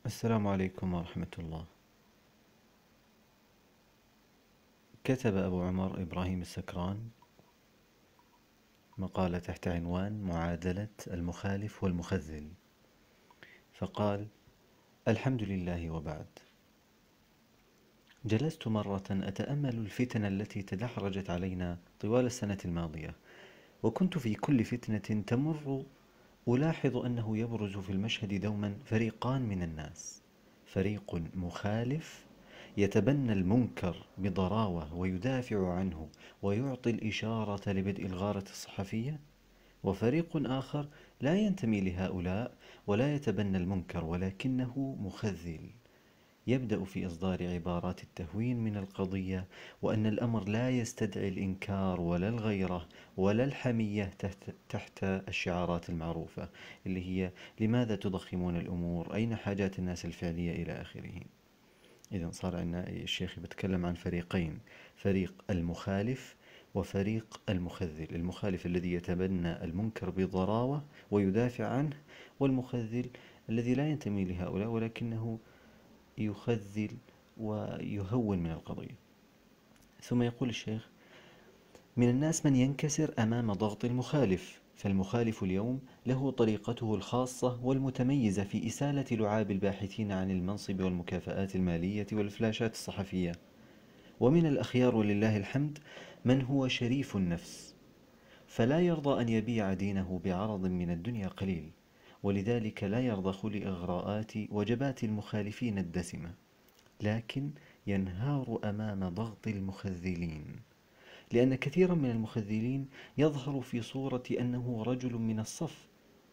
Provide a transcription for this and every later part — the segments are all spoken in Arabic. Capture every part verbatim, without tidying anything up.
السلام عليكم ورحمة الله. كتب أبو عمر إبراهيم السكران مقالة تحت عنوان معادلة المخالف والمخذل، فقال: الحمد لله وبعد. جلست مرة أتأمل الفتن التي تدحرجت علينا طوال السنة الماضية، وكنت في كل فتنة تمر ألاحظ أنه يبرز في المشهد دوما فريقان من الناس: فريق مخالف يتبنى المنكر بضراوة ويدافع عنه ويعطي الإشارة لبدء الغارة الصحفية، وفريق آخر لا ينتمي لهؤلاء ولا يتبنى المنكر ولكنه مخذل، يبدأ في إصدار عبارات التهوين من القضية، وأن الأمر لا يستدعي الإنكار ولا الغيرة ولا الحمية تحت, تحت الشعارات المعروفة اللي هي: لماذا تضخمون الأمور؟ أين حاجات الناس الفعلية؟ إلى آخره. إذن صار عندنا الشيخ بيتكلم عن فريقين: فريق المخالف وفريق المخذل. المخالف الذي يتبنى المنكر بضراوة ويدافع عنه، والمخذل الذي لا ينتمي لهؤلاء ولكنه يخذل ويهون من القضية. ثم يقول الشيخ: من الناس من ينكسر أمام ضغط المخالف، فالمخالف اليوم له طريقته الخاصة والمتميزة في إسالة لعاب الباحثين عن المنصب والمكافآت المالية والفلاشات الصحفية. ومن الأخيار ولله الحمد من هو شريف النفس، فلا يرضى أن يبيع دينه بعرض من الدنيا قليل، ولذلك لا يرضخ لإغراءات وجبات المخالفين الدسمة، لكن ينهار أمام ضغط المخذلين، لأن كثيرا من المخذلين يظهر في صورة أنه رجل من الصف،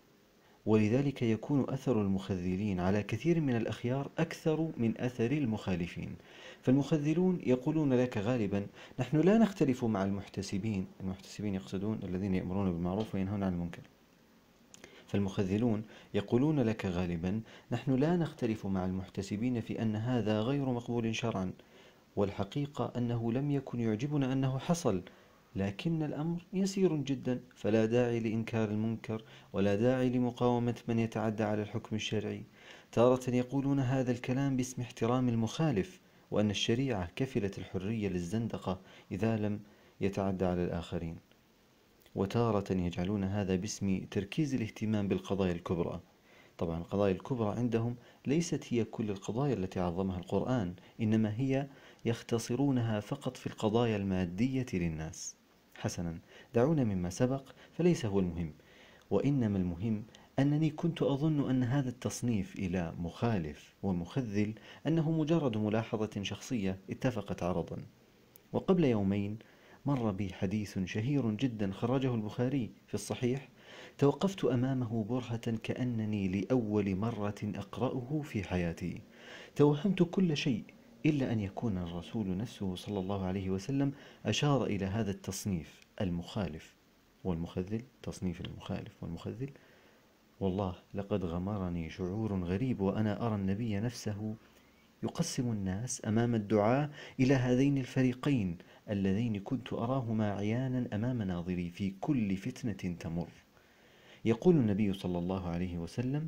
ولذلك يكون أثر المخذلين على كثير من الأخيار أكثر من أثر المخالفين. فالمخذلون يقولون لك غالبا: نحن لا نختلف مع المحتسبين. المحتسبين يقصدون الذين يأمرون بالمعروف وينهون عن المنكر. فالمخذلون يقولون لك غالبا: نحن لا نختلف مع المحتسبين في أن هذا غير مقبول شرعا، والحقيقة أنه لم يكن يعجبنا أنه حصل، لكن الأمر يسير جدا، فلا داعي لإنكار المنكر ولا داعي لمقاومة من يتعدى على الحكم الشرعي. تارة يقولون هذا الكلام باسم احترام المخالف، وأن الشريعة كفلت الحرية للزندقة إذا لم يتعدى على الآخرين، وتارة يجعلون هذا باسم تركيز الاهتمام بالقضايا الكبرى. طبعا القضايا الكبرى عندهم ليست هي كل القضايا التي عظمها القرآن، إنما هي يختصرونها فقط في القضايا المادية للناس. حسنا، دعونا مما سبق فليس هو المهم، وإنما المهم أنني كنت أظن أن هذا التصنيف إلى مخالف ومخذل أنه مجرد ملاحظة شخصية اتفقت عرضا. وقبل يومين مر بي حديث شهير جدا خرجه البخاري في الصحيح، توقفت أمامه برهة كأنني لأول مرة أقرأه في حياتي. توهمت كل شيء إلا أن يكون الرسول نفسه صلى الله عليه وسلم أشار إلى هذا التصنيف: المخالف والمخذل. تصنيف المخالف والمخذل. والله لقد غمرني شعور غريب وأنا أرى النبي نفسه يقسم الناس أمام الدعاة إلى هذين الفريقين اللذين كنت أراهما عيانا أمام ناظري في كل فتنة تمر. يقول النبي صلى الله عليه وسلم: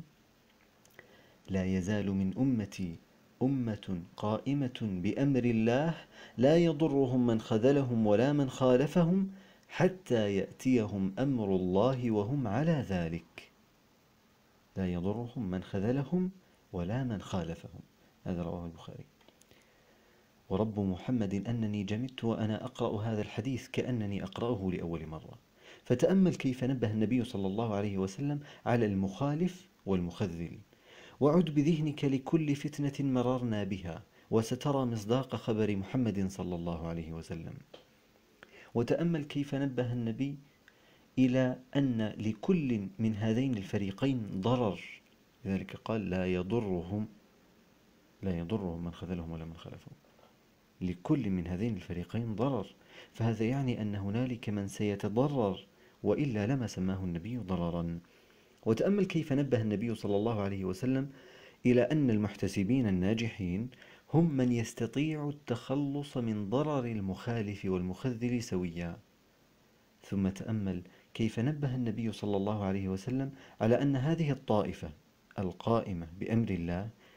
لا يزال من أمتي أمة قائمة بأمر الله لا يضرهم من خذلهم ولا من خالفهم حتى يأتيهم أمر الله وهم على ذلك. لا يضرهم من خذلهم ولا من خالفهم. هذا رواه البخاري. ورب محمد أنني جمدت وأنا أقرأ هذا الحديث كأنني أقرأه لأول مرة. فتأمل كيف نبه النبي صلى الله عليه وسلم على المخالف والمخذل، وعد بذهنك لكل فتنة مررنا بها وسترى مصداق خبر محمد صلى الله عليه وسلم. وتأمل كيف نبه النبي إلى أن لكل من هذين الفريقين ضرر، لذلك قال: لا يضرهم لا يضرهم من خذلهم ولا من خالفهم. لكل من هذين الفريقين ضرر، فهذا يعني أن هنالك من سيتضرر، وإلا لما سماه النبي ضررا. وتأمل كيف نبه النبي صلى الله عليه وسلم إلى أن المحتسبين الناجحين هم من يستطيع التخلص من ضرر المخالف والمخذل سويا. ثم تأمل كيف نبه النبي صلى الله عليه وسلم على أن هذه الطائفة القائمة بأمر الله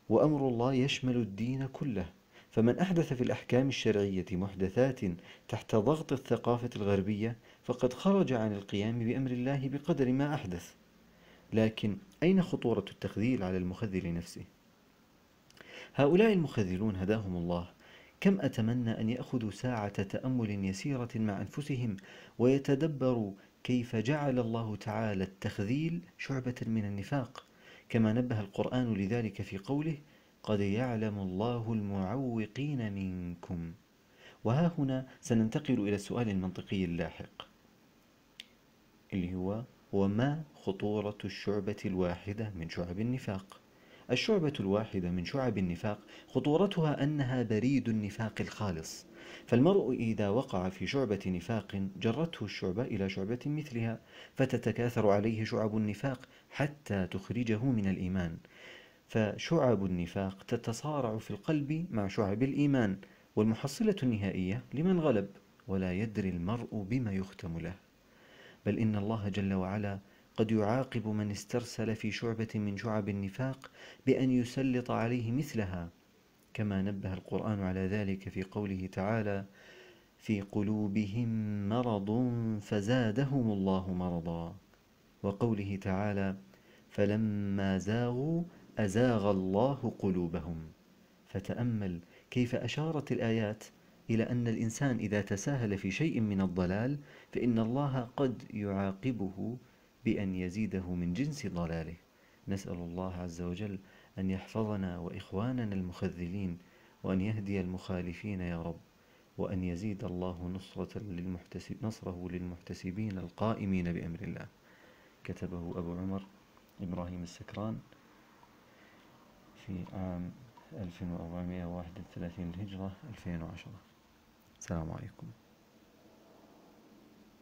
وأمر الله يشمل الدين كله، فمن أحدث في الأحكام الشرعية محدثات تحت ضغط الثقافة الغربية فقد خرج عن القيام بأمر الله بقدر ما أحدث. لكن أين خطورة التخذيل على المخذل نفسه؟ هؤلاء المخذلون هداهم الله كم أتمنى أن يأخذوا ساعة تأمل يسيرة مع أنفسهم ويتدبروا كيف جعل الله تعالى التخذيل شعبة من النفاق، كما نبه القرآن لذلك في قوله: قد يعلم الله المعوقين منكم. وها هنا سننتقل إلى السؤال المنطقي اللاحق، اللي هو: وما خطورة الشعبة الواحدة من شعب النفاق؟ الشعبة الواحدة من شعب النفاق خطورتها أنها بريد النفاق الخالص، فالمرء إذا وقع في شعبة نفاق جرته الشعبة إلى شعبة مثلها، فتتكاثر عليه شعب النفاق حتى تخرجه من الإيمان، فشعب النفاق تتصارع في القلب مع شعب الإيمان، والمحصلة النهائية لمن غلب، ولا يدري المرء بما يختم له. بل إن الله جل وعلا قد يعاقب من استرسل في شعبة من شعب النفاق بأن يسلط عليه مثلها، كما نبه القرآن على ذلك في قوله تعالى: في قلوبهم مرض فزادهم الله مرضا، وقوله تعالى: فلما زاغوا أزاغ الله قلوبهم. فتأمل كيف أشارت الآيات إلى أن الإنسان إذا تساهل في شيء من الضلال فإن الله قد يعاقبه بأن يزيده من جنس ضلاله. نسأل الله عز وجل أن يحفظنا وإخواننا المخذلين، وأن يهدي المخالفين يا رب، وأن يزيد الله نصرة للمحتسب نصره للمحتسبين القائمين بأمر الله. كتبه أبو عمر إبراهيم السكران في عام ألف وأربعمائة وواحد وثلاثين للهجرة ألفين وعشرة. السلام عليكم.